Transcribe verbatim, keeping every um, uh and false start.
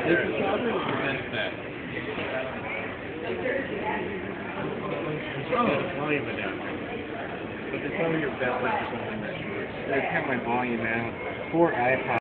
This is probably what prevents that. Oh, the volume adapter. But they tell me your belt is something that works. They count my volume out for iPod.